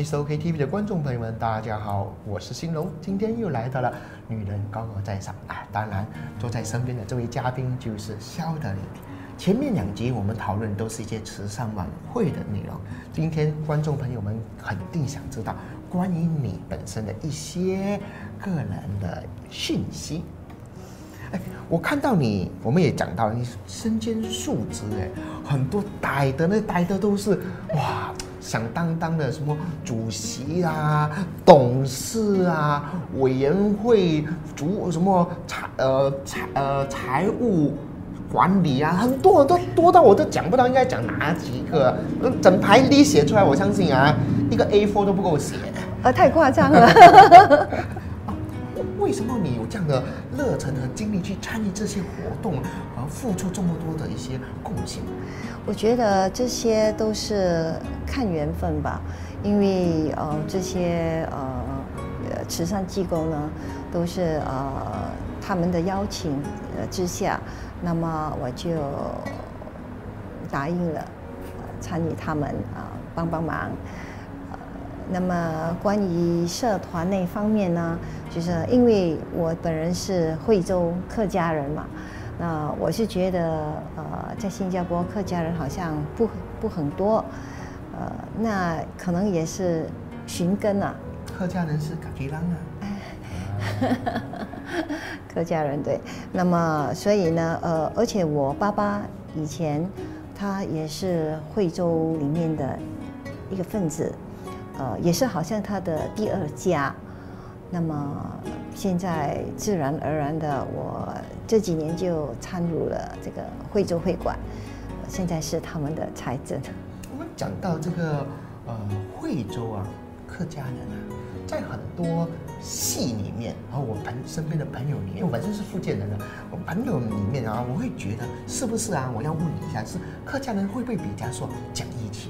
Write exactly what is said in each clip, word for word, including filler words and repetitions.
Miss OK T V 的观众朋友们，大家好，我是兴隆，今天又来到了女人高高在上啊！当然，坐在身边的这位嘉宾就是肖德林。前面两集我们讨论都是一些慈善晚会的内容，今天观众朋友们肯定想知道关于你本身的一些个人的讯息。哎，我看到你，我们也讲到你身兼数职，哎，很多逮的那逮的都是哇。响当当的什么主席啊、董事啊、委员会主什么财呃财呃财务管理啊，很多很多多到我都讲不到应该讲哪几个，整排里写出来，我相信啊，一个 A 四 都不够写。 呃，太夸张了。 为什么你有这样的热忱和精力去参与这些活动，而付出这么多的一些贡献？ 我觉得这些都是看缘分吧，因为呃这些呃慈善机构呢，都是呃他们的邀请呃之下，那么我就答应了，呃、参与他们啊、呃、帮帮忙。呃，那么关于社团那方面呢，就是因为我本人是惠州客家人嘛。那我是觉得，呃，在新加坡客家人好像不不很多，呃，那可能也是寻根啊。 客家人是嘎吉啷啊。 客家人对，那么所以呢，呃，而且我爸爸以前他也是惠州里面的一个分子，呃，也是好像他的第二家。那么现在自然而然的，我这几年就参入了这个惠州会馆，现在是他们的财政。 我们讲到这个呃惠州啊，客家人啊，在很多戏里面，然后我朋身边的朋友里面，因为我本身是福建人的，我朋友里面啊，我会觉得是不是啊？我要问你一下，是客家人会不会比较说讲义气？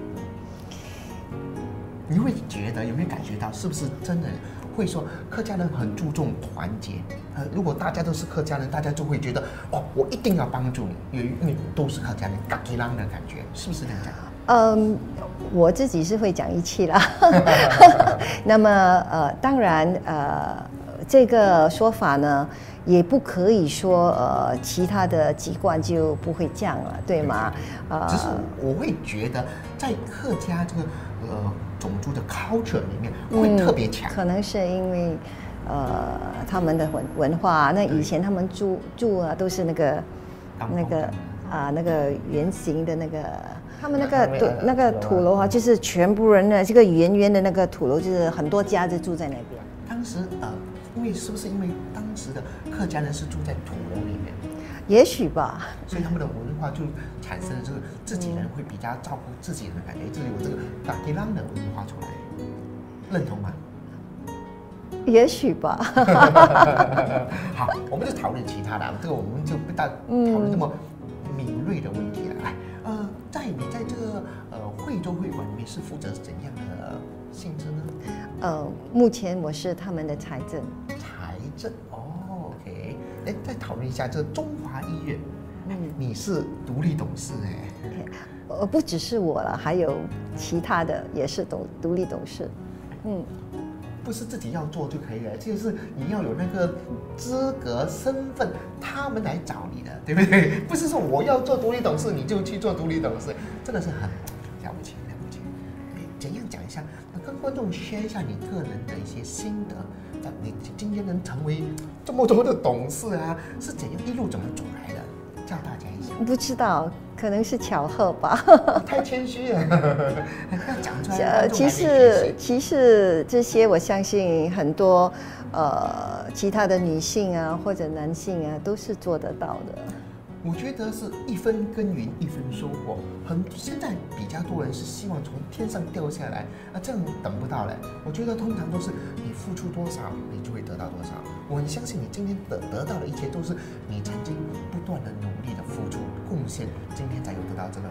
你会觉得有没有感觉到，是不是真的？会说客家人很注重团结，呃，如果大家都是客家人，大家就会觉得哦，我一定要帮助你，因为都是客家人，嘎吉啷的感觉，是不是这样讲？ 嗯，我自己是会讲义气啦。那么呃，当然呃，这个说法呢，也不可以说呃，其他的籍贯就不会这样了，对吗？ 呃，只是我会觉得在客家这个呃。种族的 culture 里面会特别强、 嗯，可能是因为呃他们的文文化，那以前他们住住啊都是那个那个啊、呃、那个圆形的那个，他们那个土那个土楼啊，就是全部人的这个圆圆的那个土楼，就是很多家就住在那边。 当时呃，因为是不是因为当时的客家人是住在土楼里面？ 也许吧， 所以他们的文化就产生了这个自己人会比较照顾自己人的感觉，就有这个嘎吉啷的文化出来，认同吗？ 也许吧。 好，我们就讨论其他的，这个我们就不大讨论这么敏锐的问题了。来，呃，在你在这个呃惠州会馆里面是负责怎样的性质呢？ 呃，目前我是他们的财政。 财政哦 ，OK。哎，再讨论一下这中华医院，嗯，你是独立董事哎， 呃，不只是我了，还有其他的也是独独立董事，嗯， 不是自己要做就可以了，就是你要有那个资格身份，他们来找你的，对不对？不是说我要做独立董事你就去做独立董事，真的是很了不起了不起。哎，怎样讲一下，跟观众 share 一下你个人的一些心得。你今天能成为这么多的董事啊，是怎样一路怎么走来的？教大家一下。 不知道，可能是巧合吧。 太谦虚了，要讲出来。 呃，其实其实这些，我相信很多呃其他的女性啊或者男性啊都是做得到的。 我觉得是一分耕耘一分收获，很现在比较多人是希望从天上掉下来，啊，这样等不到嘞。我觉得通常都是你付出多少，你就会得到多少。我很相信你今天得得到的一切都是你曾经不断的努力的付出贡献，今天才有得到这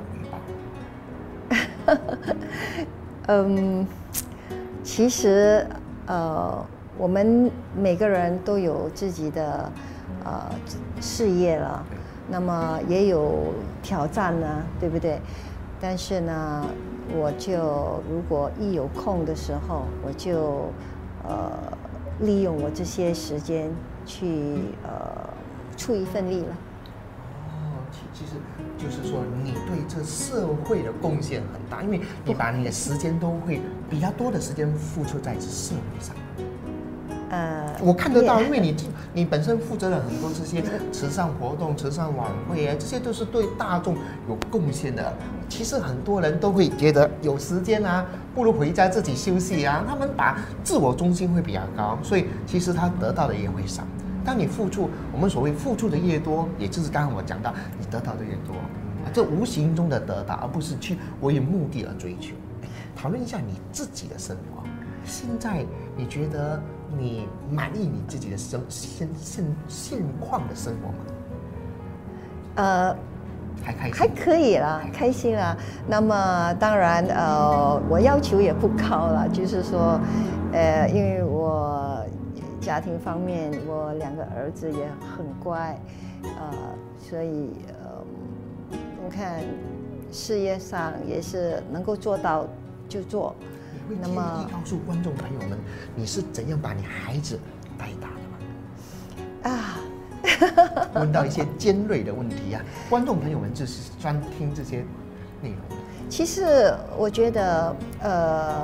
个回报。 嗯，其实呃，我们每个人都有自己的呃事业了。那么也有挑战呢，对不对？但是呢， 我就如果一有空的时候，我就呃利用我这些时间去呃出一份力了。 哦，其其实就是说你对这社会的贡献很大，因为你把你的时间都会比较多的时间付出在这社会上。呃，我看得到，因为你你本身负责了很多这些慈善活动、慈善晚会啊，这些都是对大众有贡献的。其实很多人都会觉得有时间啊，不如回家自己休息啊。他们把自我中心会比较高，所以其实他得到的也会少。当你付出，我们所谓付出的越多，也就是刚刚我讲到，你得到的越多，这无形中的得到，而不是去为目的而追求。讨论一下你自己的生活，现在你觉得你满意你自己的生现现现况的生活吗？呃，还开心， 还可以啦，开心啦。那么当然，呃，我要求也不高了，就是说，呃，因为我家庭方面，我两个儿子也很乖，呃，所以呃，你看事业上也是能够做到就做。 你会建议告诉观众朋友们，你是怎样把你孩子带大的吗？啊，问到一些尖锐的问题啊，观众朋友们就是专听这些内容。 其实我觉得，呃，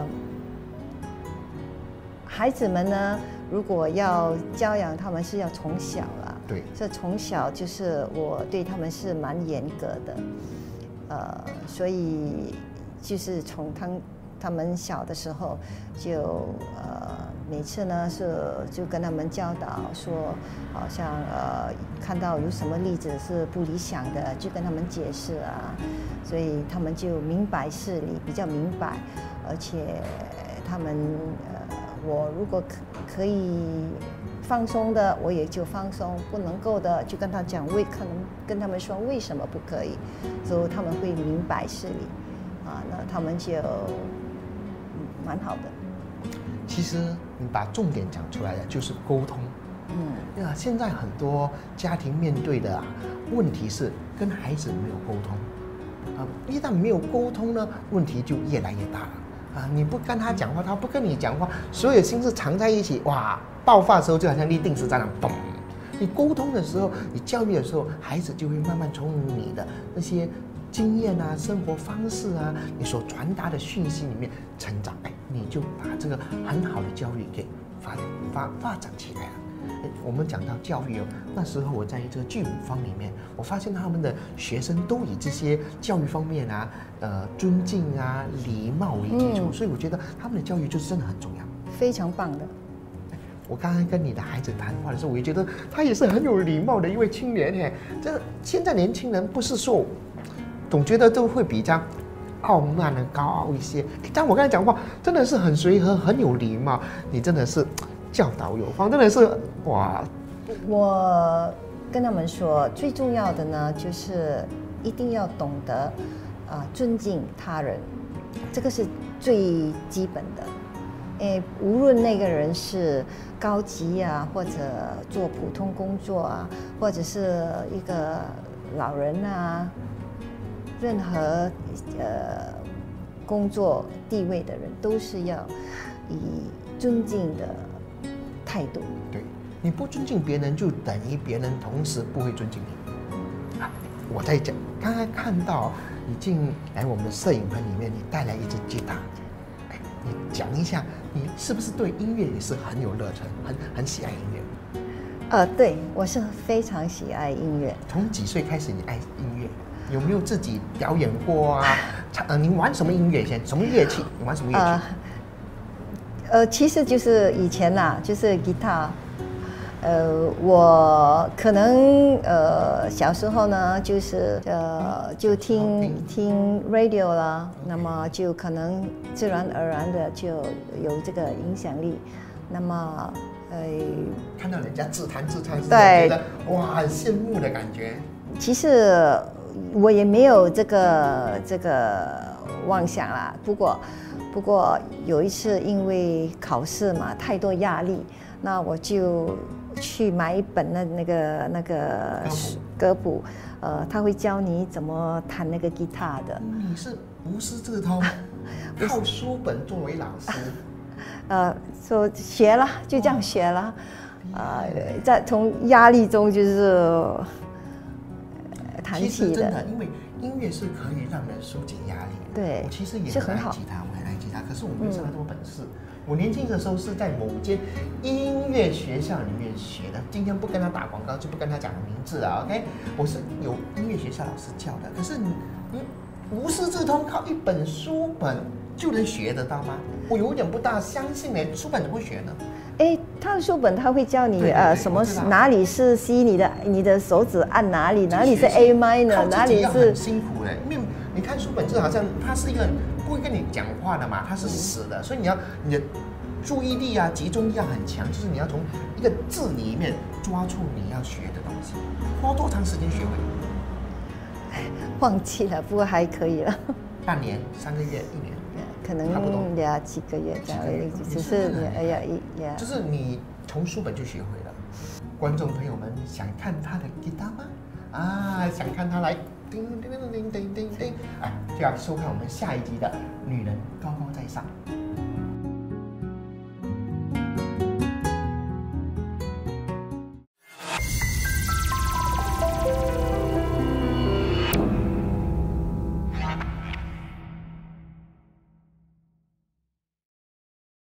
孩子们呢，如果要教养他们，是要从小啦。 对， 这从小就是我对他们是蛮严格的，呃，所以就是从他他们小的时候就呃每次呢是就跟他们教导说，好像呃看到有什么例子是不理想的，就跟他们解释啊，所以他们就明白事理，比较明白，而且他们呃我如果可可以放松的，我也就放松；不能够的，就跟他讲为可能跟他们说为什么不可以，所以他们会明白事理啊，那他们就蛮好的。 其实你把重点讲出来了，就是沟通。嗯，呀，现在很多家庭面对的、啊、问题是跟孩子没有沟通，啊，一旦没有沟通呢，问题就越来越大了。啊，你不跟他讲话，他不跟你讲话，所有心事藏在一起，哇，爆发的时候就好像立定时炸弹，嘣！你沟通的时候，你教育的时候，孩子就会慢慢从你的那些经验啊、生活方式啊，你所传达的讯息里面成长，哎，你就把这个很好的教育给发展发发展起来了。我们讲到教育哦，那时候我在这个剧舞坊里面，我发现他们的学生都以这些教育方面啊，呃，尊敬啊、礼貌为基础，嗯、所以我觉得他们的教育就是真的很重要， 非常棒的。 我刚刚跟你的孩子谈话的时候，我也觉得他也是很有礼貌的一位青年嘿。这现在年轻人不是说，总觉得都会比较傲慢的高傲一些，但我刚才讲话真的是很随和、很有礼貌，你真的是。教导有方，真的是哇！ 我跟他们说，最重要的呢，就是一定要懂得啊、呃、尊敬他人，这个是最基本的。诶，无论那个人是高级啊，或者做普通工作啊，或者是一个老人啊，任何呃工作地位的人，都是要以尊敬的态度。 对，你不尊敬别人，就等于别人同时不会尊敬你。啊，我在讲，刚刚看到你进来我们的摄影棚里面，你带来一支吉他，哎，你讲一下，你是不是对音乐也是很有热忱，很很喜爱音乐？ 呃，对，我是非常喜爱音乐。 从几岁开始你爱音乐？有没有自己表演过啊？唱呃，你玩什么音乐先？什么乐器？你玩什么乐器？呃呃，其实就是以前啦，就是吉他。呃，我可能呃小时候呢，就是呃就听听 radio 啦，那么就可能自然而然的就有这个影响力。那么呃， 看到人家自弹自唱，对，觉得哇，很羡慕的感觉。 其实我也没有这个这个妄想啦，不过。不过有一次因为考试嘛，太多压力，那我就去买一本那那个那个歌谱，呃，他会教你怎么弹那个吉他的。 你是无师自通， 靠书本作为老师。 呃，说学了，就这样学了，啊、呃，在从压力中就是、呃、弹其实起的。 真的，因为音乐是可以让人疏解压力的。 对， 我其实也是很好很爱吉他，我很爱吉他，可是我没有像他这么本事。嗯、我年轻的时候是在某间音乐学校里面学的，今天不跟他打广告，就不跟他讲名字了。OK， 我是有音乐学校老师教的，可是你你无师自通，靠一本书本就能学得到吗？我有点不大相信呢，书本怎么会学呢？ 哎，他的书本他会教你对对对呃什么哪里是 C， 你的你的手指按哪里，哪里是 A minor， 哪里是很辛苦的。因为你看书本就好像它是一个不会跟你讲话的嘛，它是死的，所以你要你的注意力啊集中力要很强，就是你要从一个字里面抓住你要学的东西。花多长时间学会？ 忘记了，不过还可以了。 半年、三个月、一年。 可能呀几个月这样，只是哎呀一呀， 就是你从书本就学会了。观众朋友们想看他的吉他吗？啊，想看他来叮叮叮叮叮叮叮，哎，就要收看我们下一集的《女人高高在上》。